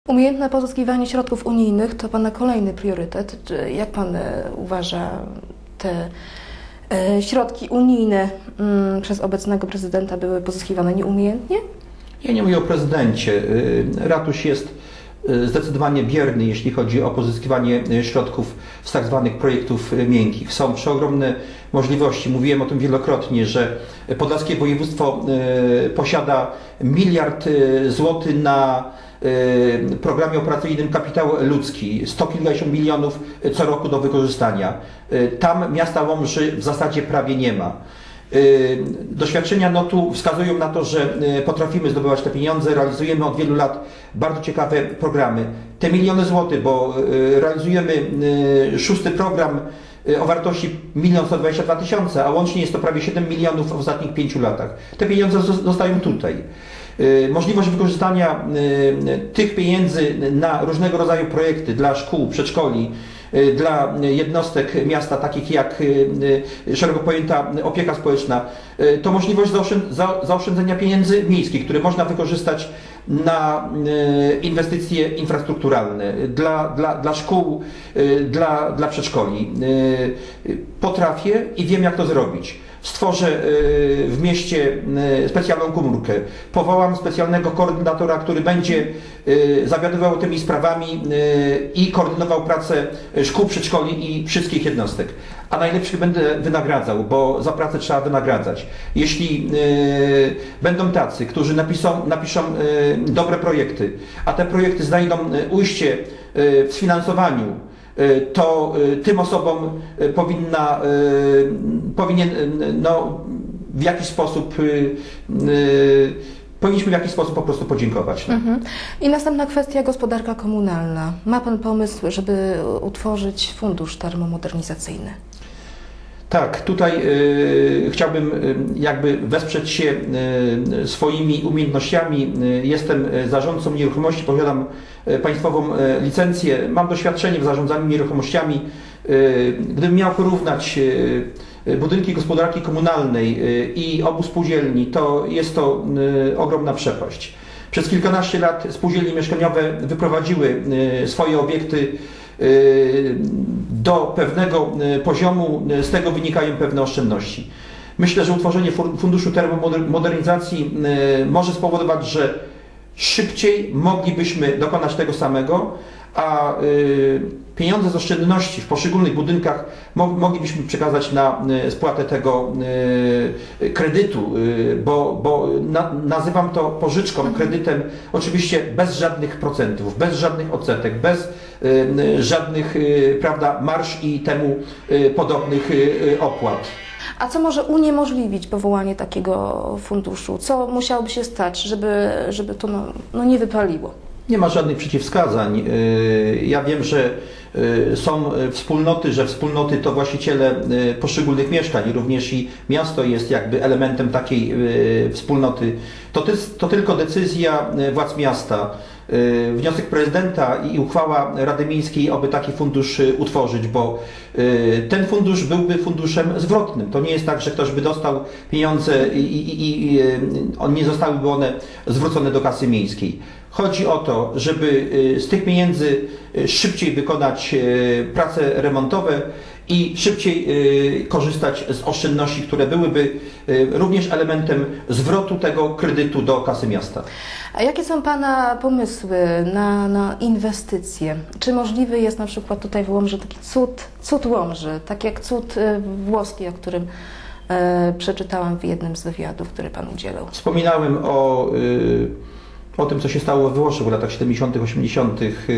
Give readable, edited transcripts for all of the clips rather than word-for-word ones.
Umiejętne pozyskiwanie środków unijnych to Pana kolejny priorytet. Jak Pan uważa te środki unijne przez obecnego prezydenta były pozyskiwane nieumiejętnie? Ja nie mówię o prezydencie. Ratusz jest zdecydowanie bierny, jeśli chodzi o pozyskiwanie środków z tak zwanych projektów miękkich. Są przeogromne możliwości. Mówiłem o tym wielokrotnie, że podlaskie województwo posiada 1 miliard złotych na programie operacyjnym Kapitał Ludzki, 100 kilkadziesiąt milionów co roku do wykorzystania. Tam miasta Łomży w zasadzie prawie nie ma. Doświadczenia NOT-u wskazują na to, że potrafimy zdobywać te pieniądze, realizujemy od wielu lat bardzo ciekawe programy. Te miliony złotych, bo realizujemy 6. program o wartości 1 122 000, a łącznie jest to prawie 7 milionów w ostatnich 5 latach. Te pieniądze zostają tutaj. Możliwość wykorzystania tych pieniędzy na różnego rodzaju projekty dla szkół, przedszkoli, dla jednostek miasta, takich jak szeroko pojęta opieka społeczna, to możliwość zaoszczędzenia pieniędzy miejskich, które można wykorzystać na inwestycje infrastrukturalne, dla szkół, dla przedszkoli. Potrafię i wiem, jak to zrobić. Stworzę w mieście specjalną komórkę, powołam specjalnego koordynatora, który będzie zawiadywał tymi sprawami i koordynował pracę szkół, przedszkoli i wszystkich jednostek. A najlepszych będę wynagradzał, bo za pracę trzeba wynagradzać. Jeśli będą tacy, którzy napiszą dobre projekty, a te projekty znajdą ujście w sfinansowaniu, to tym osobom w jakiś sposób powinniśmy w jakiś sposób po prostu podziękować. No. I następna kwestia, gospodarka komunalna. Ma Pan pomysł, żeby utworzyć fundusz termomodernizacyjny? Tak, tutaj chciałbym jakby wesprzeć się swoimi umiejętnościami. Jestem zarządcą nieruchomości, posiadam państwową licencję, mam doświadczenie w zarządzaniu nieruchomościami. Gdybym miał porównać budynki gospodarki komunalnej i obu spółdzielni, to jest to ogromna przepaść. Przez kilkanaście lat spółdzielnie mieszkaniowe wyprowadziły swoje obiekty do pewnego poziomu, z tego wynikają pewne oszczędności. Myślę, że utworzenie Funduszu Termomodernizacji może spowodować, że szybciej moglibyśmy dokonać tego samego, a pieniądze z oszczędności w poszczególnych budynkach moglibyśmy przekazać na spłatę tego kredytu, bo nazywam to pożyczką, kredytem, oczywiście bez żadnych procentów, bez żadnych odsetek, bez żadnych, prawda, marż i temu podobnych opłat. A co może uniemożliwić powołanie takiego funduszu? Co musiałoby się stać, żeby to nie wypaliło? Nie ma żadnych przeciwwskazań. Ja wiem, że są wspólnoty, że wspólnoty to właściciele poszczególnych mieszkań, również i miasto jest jakby elementem takiej wspólnoty. To tylko decyzja władz miasta. Wniosek prezydenta i uchwała Rady Miejskiej, aby taki fundusz utworzyć, bo ten fundusz byłby funduszem zwrotnym. To nie jest tak, że ktoś by dostał pieniądze i nie zostałyby one zwrócone do kasy miejskiej. Chodzi o to, żeby z tych pieniędzy szybciej wykonać prace remontowe i szybciej korzystać z oszczędności, które byłyby również elementem zwrotu tego kredytu do kasy miasta. A jakie są Pana pomysły na inwestycje? Czy możliwy jest na przykład tutaj w Łomży taki cud Łomży, tak jak cud włoski, o którym przeczytałam w jednym z wywiadów, który Pan udzielał? Wspominałem o tym, co się stało we Włoszech w latach 70., 80.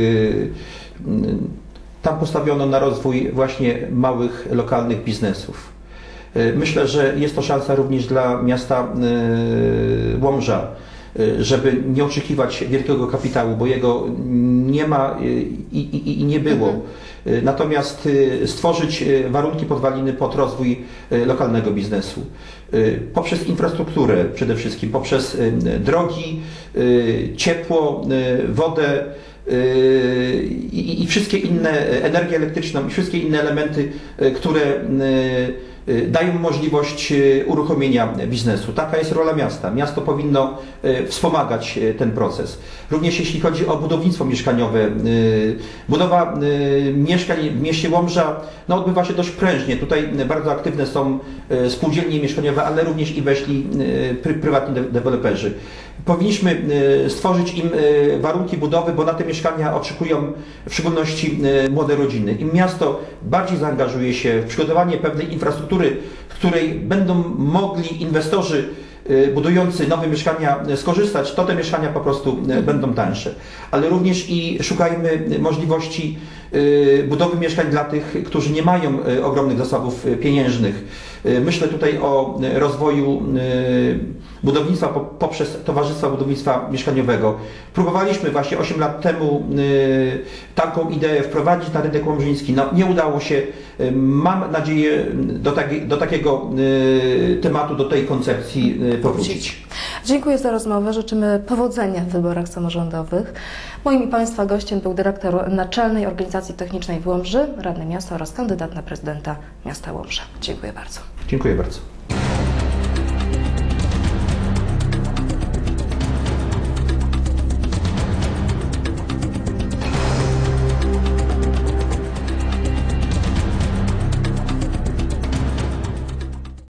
Tam postawiono na rozwój właśnie małych, lokalnych biznesów. Myślę, że jest to szansa również dla miasta Łomża, żeby nie oczekiwać wielkiego kapitału, bo jego nie ma i nie było. Natomiast stworzyć warunki, podwaliny pod rozwój lokalnego biznesu. Poprzez infrastrukturę przede wszystkim, poprzez drogi, ciepło, wodę, i wszystkie inne, energię elektryczną i wszystkie inne elementy, które dają możliwość uruchomienia biznesu. Taka jest rola miasta. Miasto powinno wspomagać ten proces. Również jeśli chodzi o budownictwo mieszkaniowe, budowa mieszkań w mieście Łomża odbywa się dość prężnie. Tutaj bardzo aktywne są spółdzielnie mieszkaniowe, ale również i weszli prywatni deweloperzy. Powinniśmy stworzyć im warunki budowy, bo na te mieszkania oczekują w szczególności młode rodziny. Im miasto bardziej zaangażuje się w przygotowanie pewnej infrastruktury, z której będą mogli inwestorzy budujący nowe mieszkania skorzystać, to te mieszkania po prostu będą tańsze. Ale również i szukajmy możliwości budowy mieszkań dla tych, którzy nie mają ogromnych zasobów pieniężnych. Myślę tutaj o rozwoju budownictwa poprzez Towarzystwa Budownictwa Mieszkaniowego. Próbowaliśmy właśnie 8 lat temu taką ideę wprowadzić na rynek łomżyński. Nie udało się. Mam nadzieję do takiego tematu, do tej koncepcji powrócić. Dziękuję za rozmowę. Życzymy powodzenia w wyborach samorządowych. Moim i Państwa gościem był dyrektor Naczelnej Organizacji Technicznej w Łomży, radny miasta oraz kandydat na prezydenta miasta Łomża. Dziękuję bardzo. Dziękuję bardzo.